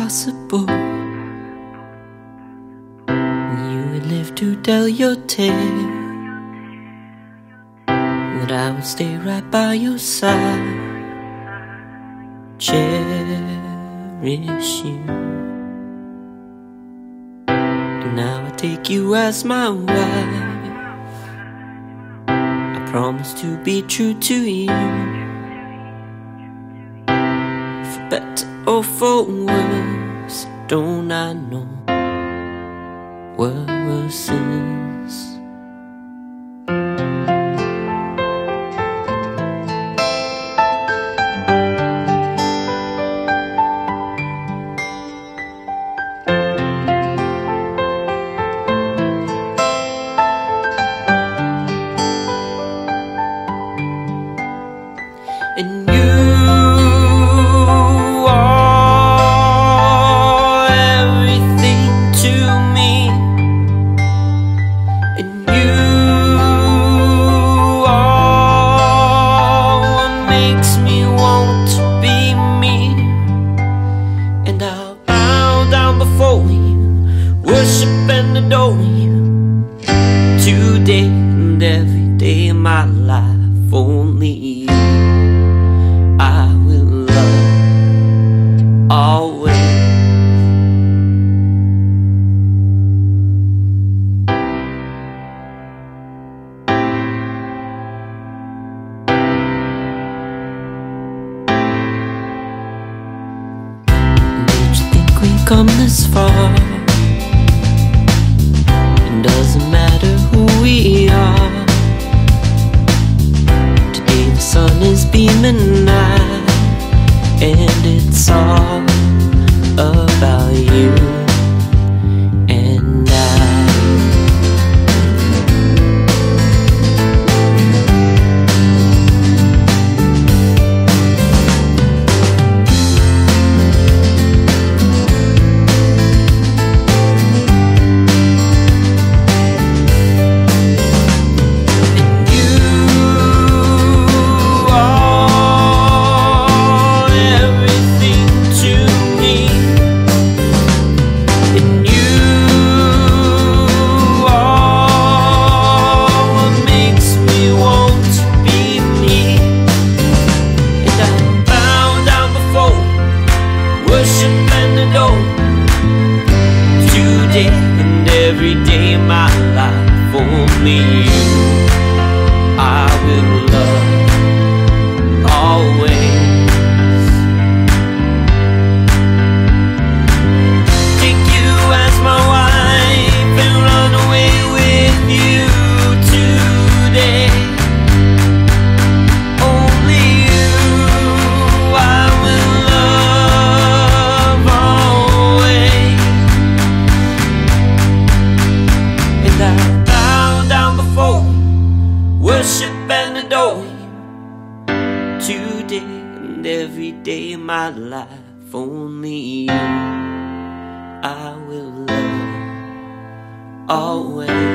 possible. You would live to tell your tale, that I would stay right by your side, cherish you. And now I take you as my wife. I promise to be true to you, for better or for worse. Don't I know what worse is? And you are everything to me, and you are what makes me want to be me. And I'll bow down before you, worship and adore you, today and every day of my life. Only you I will love always. Don't you think we've come this far? It doesn't matter who we are. Today the sun is beaming out, and it's all about you and I. Today and every day of my life, only you I will love always. Take you as my wife and run away with you today. Only you I will love always. And I bow down before you, worship and adore you, today and every day of my life. Only you I will love always.